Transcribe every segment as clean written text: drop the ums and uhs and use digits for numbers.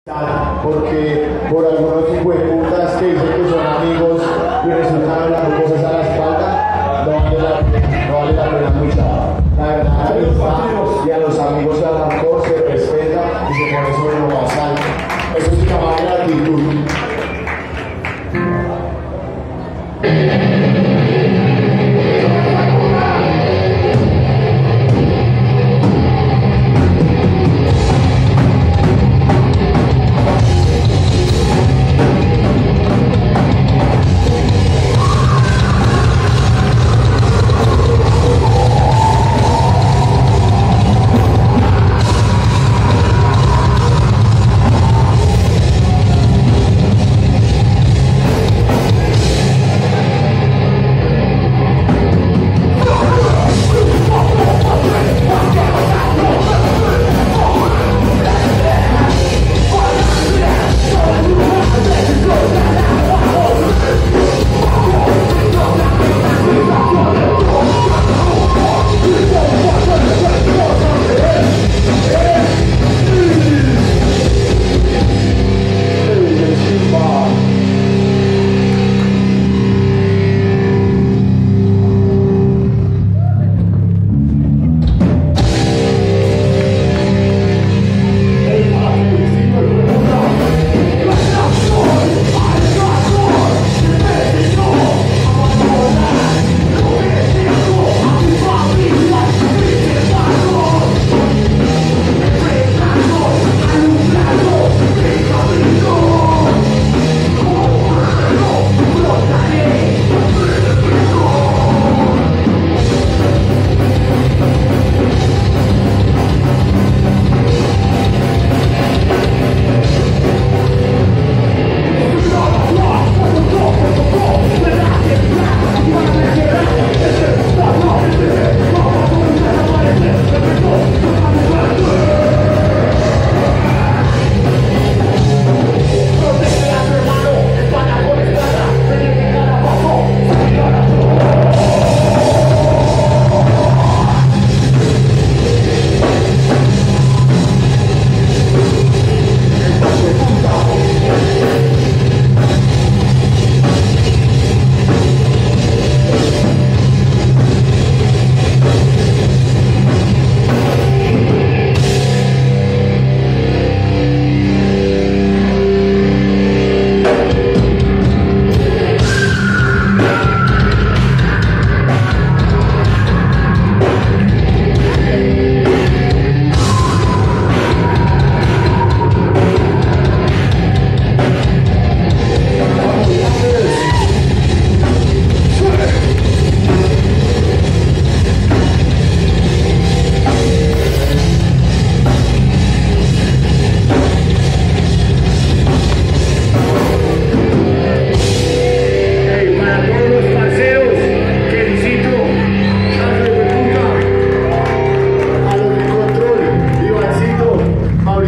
Porque por algunos hijueputas que dicen que son amigos y resultan hablando cosas a la espalda, no vale la pena luchar. La verdad, y a los amigos y al rancor se respeta y se pone sobre lo más alto. Eso se llama gratitud.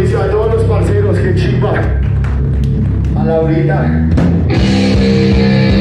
A Laurita.